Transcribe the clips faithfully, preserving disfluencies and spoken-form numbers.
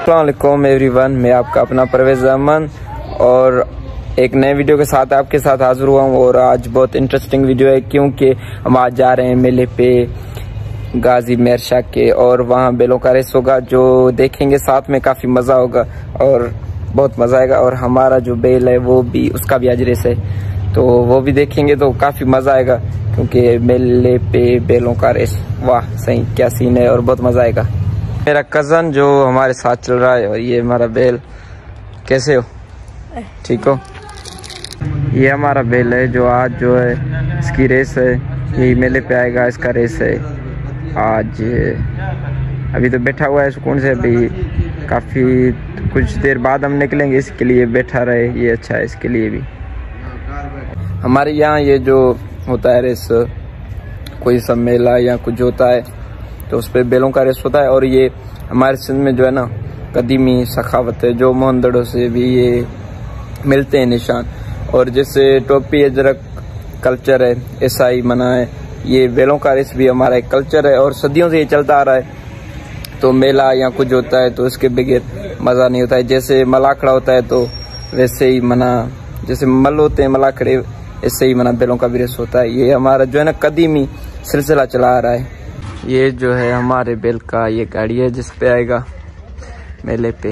अस्सलाम वालेकुम एवरीवन, मैं आपका अपना परवेज अहमद और एक नए वीडियो के साथ आपके साथ हाजिर हुआ हूँ। और आज बहुत इंटरेस्टिंग वीडियो है क्योंकि हम आज जा रहे हैं मेले पे गाजी मेहर शाह के, और वहाँ बैलों का रेस होगा जो देखेंगे, साथ में काफ़ी मज़ा होगा और बहुत मज़ा आएगा। और हमारा जो बैल है वो भी, उसका भी आज रेस है, तो वो भी देखेंगे तो काफ़ी मज़ा आएगा क्योंकि मेले पे बैलों का रेस, वाह सही क्या सीन है और बहुत मज़ा आएगा। मेरा कज़न जो हमारे साथ चल रहा है और ये हमारा बैल। कैसे हो? ठीक हो? ये हमारा बैल है जो आज जो है इसकी रेस है, यही मेले पे आएगा, इसका रेस है आज। अभी तो बैठा हुआ है सुकून से, अभी काफ़ी कुछ देर बाद हम निकलेंगे, इसके लिए बैठा रहे, ये अच्छा है इसके लिए भी। हमारे यहाँ ये जो होता है रेस, कोई सब मेला या कुछ होता है तो उस पर बैलों का रेस होता है। और ये हमारे सिंध में जो है ना कदीमी सखावत है, जो मोहनदड़ों से भी ये मिलते हैं निशान। और जैसे टोपी अजरक कल्चर है, ऐसा ही मना है, ये बैलों का रेस भी हमारा एक कल्चर है और सदियों से ये चलता आ रहा है। तो मेला या कुछ होता है तो इसके बगैर मज़ा नहीं होता है। जैसे मलाखड़ा होता है तो वैसे ही मना, जैसे मल होते हैं मलाखड़े, ऐसे ही मना बैलों का भी रेस होता है। ये हमारा जो है ना कदीमी सिलसिला चला आ रहा है। ये जो है हमारे बैल का ये गाड़ी है जिस पे आएगा मेले पे।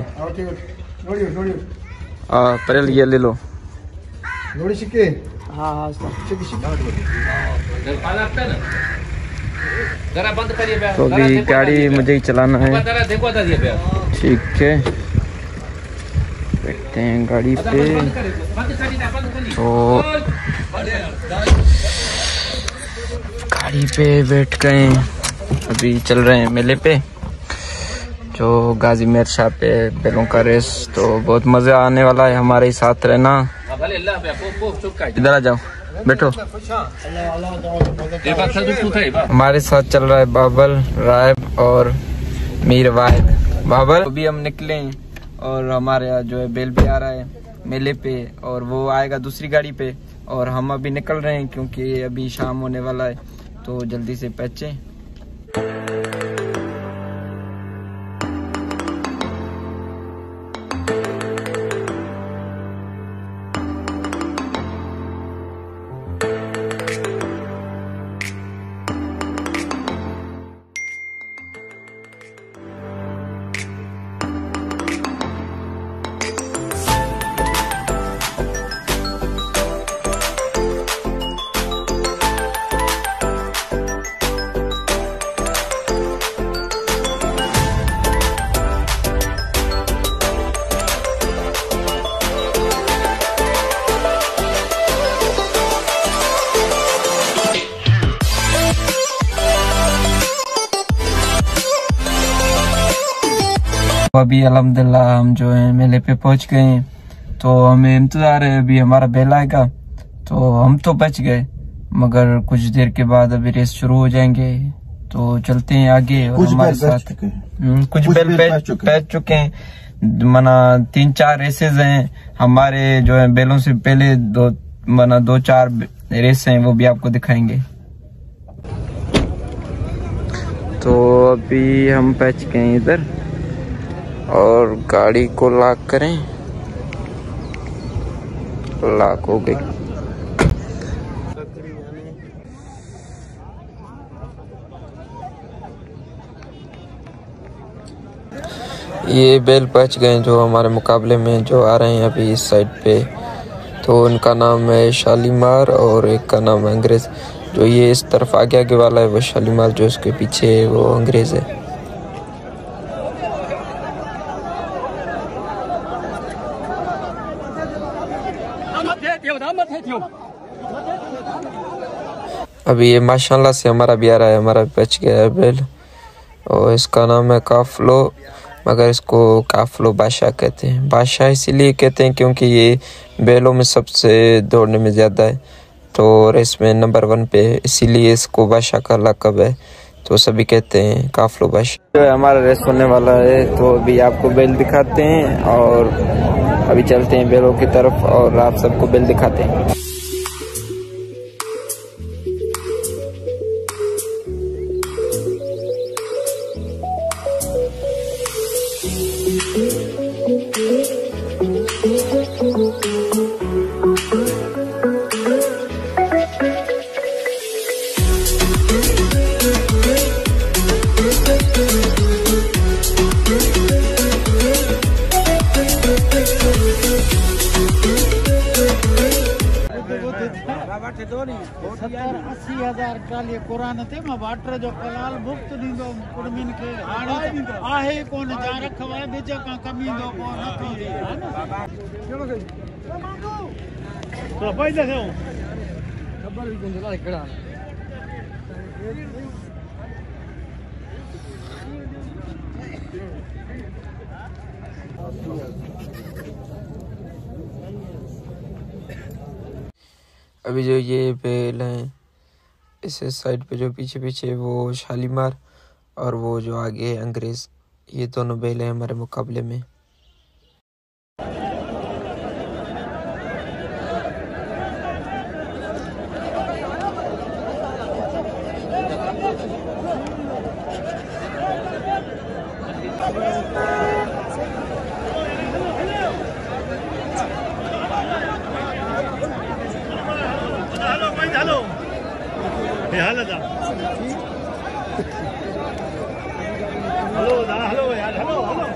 आ, परेल ये ले लो। हाँ हाँ तो अभी गाड़ी मुझे ही चलाना है, ठीक है। बैठते हैं गाड़ी पे तो गाड़ी पे बैठ गए, अभी चल रहे हैं मेले पे जो गाजी मेहर शाह पे बैलों का रेस। तो बहुत मज़ा आने वाला है, हमारे साथ रहना। इधर आ जाओ, बैठो। हमारे साथ चल रहा है बाबल, रायब और मीर वाहिद। बाबल अभी हम निकले हैं और हमारे यहाँ जो है बैल भी आ रहा है मेले पे, और वो आएगा दूसरी गाड़ी पे। और हम अभी निकल रहे हैं क्योंकि अभी शाम होने वाला है, तो जल्दी से पहुंचे। अभी अल्हम्दुलिल्लाह हम जो है मेले पे पहुंच गए हैं, तो हमें इंतजार है अभी हमारा बैल आएगा। तो हम तो बच गए, मगर कुछ देर के बाद अभी रेस शुरू हो जाएंगे, तो चलते हैं आगे। और हमारे साथ कुछ बैल पहुंच चुके हैं, मना तीन चार रेसेस हैं हमारे जो है बैलों से पहले, दो मना दो चार रेस हैं, वो भी आपको दिखाएंगे। तो अभी हम पहुंच गए हैं इधर और गाड़ी को लॉक करें, लॉक हो गई। ये बैल पहुंच गए जो हमारे मुकाबले में जो आ रहे हैं अभी इस साइड पे। तो उनका नाम है शालीमार और एक का नाम है अंग्रेज। जो ये इस तरफ आगे आगे वाला है वो शालीमार, जो उसके पीछे है वो अंग्रेज है। अभी ये माशाल्लाह से हमारा भी आ रहा है, हमारा भी बच गया है बैल, और इसका नाम है काफलो, मगर इसको काफलो बादशाह कहते हैं। बादशाह इसीलिए कहते हैं क्योंकि ये बैलों में सबसे दौड़ने में ज़्यादा है, तो रेस में नंबर वन पे, इसीलिए इसको बादशाह का लक़ब है, तो सभी कहते हैं काफलो बादशाह। जो हमारा रेस होने वाला है, तो अभी आपको बैल दिखाते हैं और अभी चलते हैं बैलों की तरफ और आप सबको बैल दिखाते हैं। सत्तर अस्सी हजार ट्राली कुरान ते मां वाटर जो कलाल मुफ्त दींदो कुड़मिन के हाणे आहे कोन जा रखवा बिज का कमींदो को न थी चलो गई तो पैसा दे खबर भी कोन ला खड़ा अभी जो ये बेल हैं इस साइड पे जो पीछे पीछे वो शालीमार और वो जो आगे है अंग्रेज, ये दोनों बेल हैं हमारे मुकाबले में। हेलो ये हाल है हेलो हेलो यार हेलो हेलो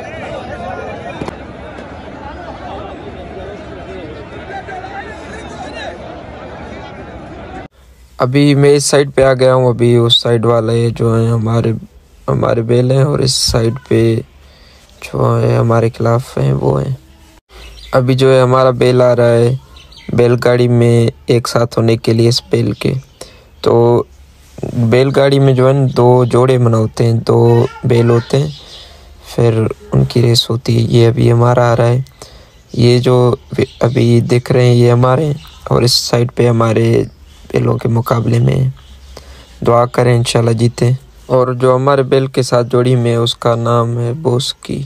अभी मैं इस साइड पे आ गया हूँ। अभी उस साइड वाले जो हैं हमारे हमारे बेल हैं और इस साइड पे जो है हमारे खिलाफ हैं वो हैं। अभी जो है हमारा बेल आ रहा है बैलगाड़ी में एक साथ होने के लिए। इस बेल के तो बैलगाड़ी में जो है दो जोड़े बना होते हैं, दो बेल होते हैं, फिर उनकी रेस होती है। ये अभी हमारा आ रहा है, ये जो अभी दिख रहे हैं ये हमारे हैं और इस साइड पे हमारे बेलों के मुकाबले में। दुआ करें इंशाल्लाह जीते। और जो हमारे बेल के साथ जोड़ी में उसका नाम है बोस्की।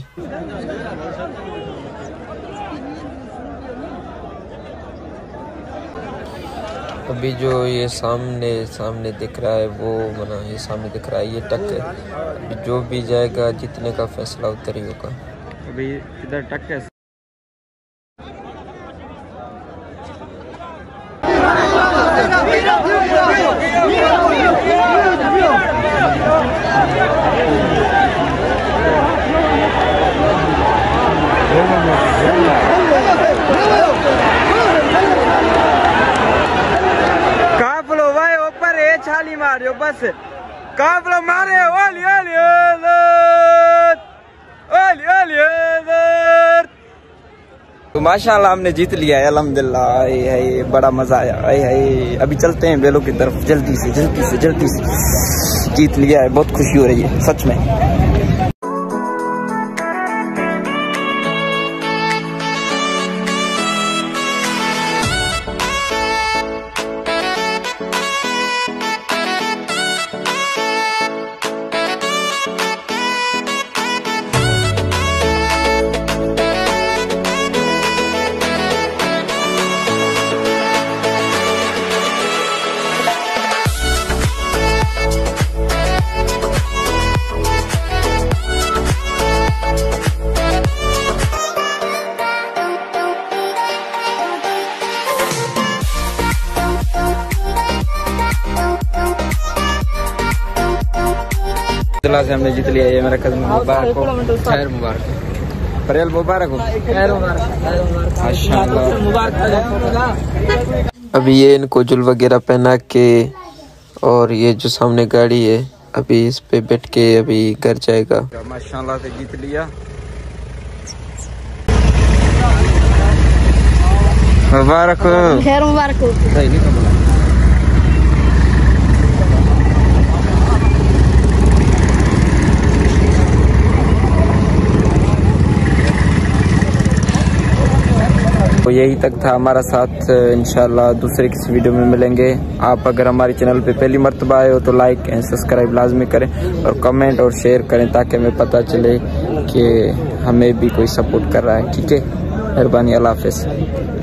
अभी जो ये सामने सामने दिख रहा है वो मना ये सामने दिख रहा है ये टक है। अभी जो भी जाएगा जीतने का फैसला उधर ही होगा। अभी इधर टक है। छाली मारियो बस काफलो मारे ओली ओली ओली ओली ओली। तो माशाल्लाह हमने जीत लिया है अल्हम्दुलिल्लाह। है बड़ा मजा आया है। अभी चलते हैं बेलों की तरफ जल्दी से जल्दी से जल्दी से। जीत लिया है, बहुत खुशी हो रही है सच में। से हमने जीत लिया। ये मेरा कदम मुबारक हो, खैर मुबारक हो, फरेल मुबारक हो, खैर मुबारक माशाल्लाह। अभी ये इनको जुल वगैरह पहना के और ये जो सामने गाड़ी है अभी इस पे बैठ के अभी घर जाएगा। माशाल्लाह से जीत लिया। मुबारक हो, खैर मुबारक हो। तो यही तक था हमारा साथ। इंशाल्लाह दूसरे किसी वीडियो में मिलेंगे। आप अगर हमारे चैनल पे पहली मर्तबा आए हो तो लाइक एंड सब्सक्राइब लाजमी करें और कमेंट और शेयर करें ताकि हमें पता चले कि हमें भी कोई सपोर्ट कर रहा है। ठीक है, मेहरबानी, अल्लाह हाफिज़।